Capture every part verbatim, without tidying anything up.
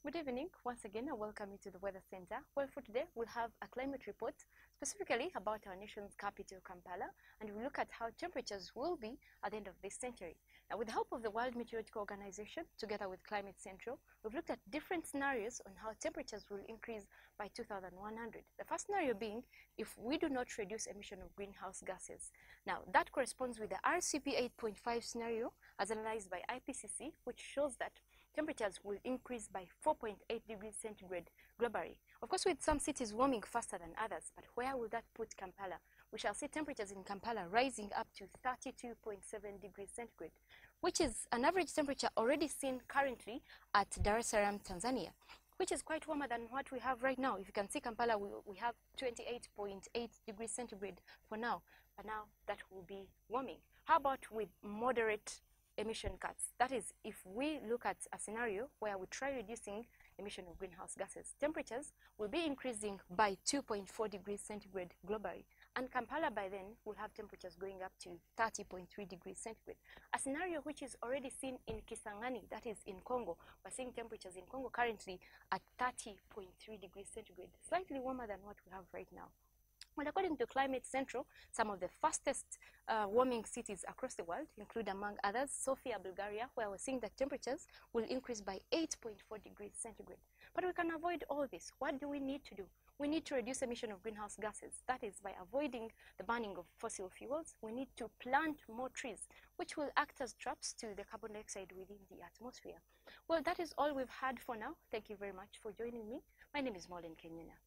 Good evening. Once again, I welcome you to the Weather Center. Well, for today, we'll have a climate report specifically about our nation's capital, Kampala, and we'll look at how temperatures will be at the end of this century. Now, with the help of the World Meteorological Organization, together with Climate Central, we've looked at different scenarios on how temperatures will increase by two thousand one hundred. The first scenario being if we do not reduce emission of greenhouse gases. Now, that corresponds with the R C P eight point five scenario as analyzed by I P C C, which shows that temperatures will increase by four point eight degrees centigrade globally. Of course, with some cities warming faster than others, but where will that put Kampala? We shall see temperatures in Kampala rising up to thirty-two point seven degrees centigrade, which is an average temperature already seen currently at Dar es Salaam, Tanzania, which is quite warmer than what we have right now. If you can see Kampala, we, we have twenty-eight point eight degrees centigrade for now, but now that will be warming. How about with moderate emission cuts? That is, if we look at a scenario where we try reducing emission of greenhouse gases, temperatures will be increasing by two point four degrees centigrade globally, and Kampala by then will have temperatures going up to thirty point three degrees centigrade. A scenario which is already seen in Kisangani, that is in Congo. We're seeing temperatures in Congo currently at thirty point three degrees centigrade, slightly warmer than what we have right now. Well, according to Climate Central, some of the fastest uh, warming cities across the world include, among others, Sofia, Bulgaria, where we're seeing that temperatures will increase by eight point four degrees centigrade. But we can avoid all this. What do we need to do? We need to reduce emission of greenhouse gases. That is by avoiding the burning of fossil fuels. We need to plant more trees, which will act as traps to the carbon dioxide within the atmosphere. Well, that is all we've had for now. Thank you very much for joining me. My name is Maureen Kenyina.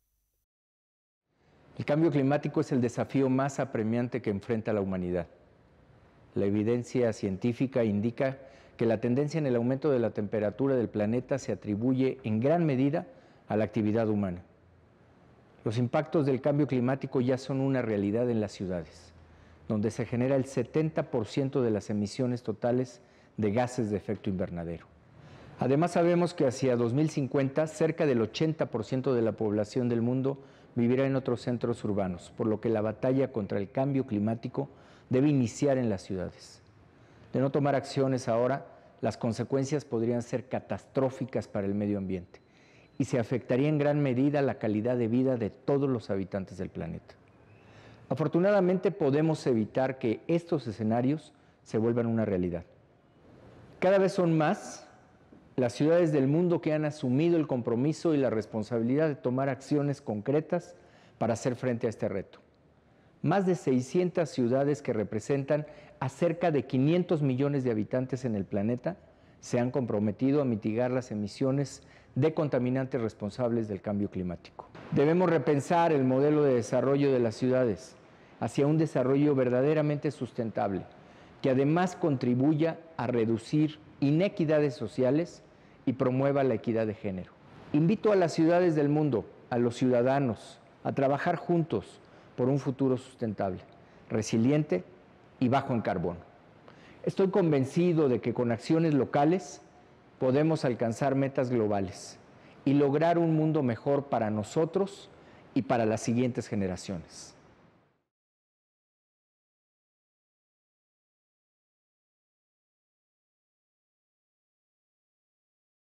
El cambio climático es el desafío más apremiante que enfrenta la humanidad. La evidencia científica indica que la tendencia en el aumento de la temperatura del planeta se atribuye en gran medida a la actividad humana. Los impactos del cambio climático ya son una realidad en las ciudades, donde se genera el setenta por ciento de las emisiones totales de gases de efecto invernadero. Además, sabemos que hacia dos mil cincuenta, cerca del ochenta por ciento de la población del mundo vivirá en otros centros urbanos, por lo que la batalla contra el cambio climático debe iniciar en las ciudades. De no tomar acciones ahora, las consecuencias podrían ser catastróficas para el medio ambiente y se afectaría en gran medida la calidad de vida de todos los habitantes del planeta. Afortunadamente, podemos evitar que estos escenarios se vuelvan una realidad. Cada vez son más las ciudades del mundo que han asumido el compromiso y la responsabilidad de tomar acciones concretas para hacer frente a este reto. Más de seiscientas ciudades que representan a cerca de quinientos millones de habitantes en el planeta se han comprometido a mitigar las emisiones de contaminantes responsables del cambio climático. Debemos repensar el modelo de desarrollo de las ciudades hacia un desarrollo verdaderamente sustentable, que además contribuya a reducir inequidades sociales y promueva la equidad de género. Invito a las ciudades del mundo, a los ciudadanos, a trabajar juntos por un futuro sustentable, resiliente y bajo en carbono. Estoy convencido de que con acciones locales podemos alcanzar metas globales y lograr un mundo mejor para nosotros y para las siguientes generaciones.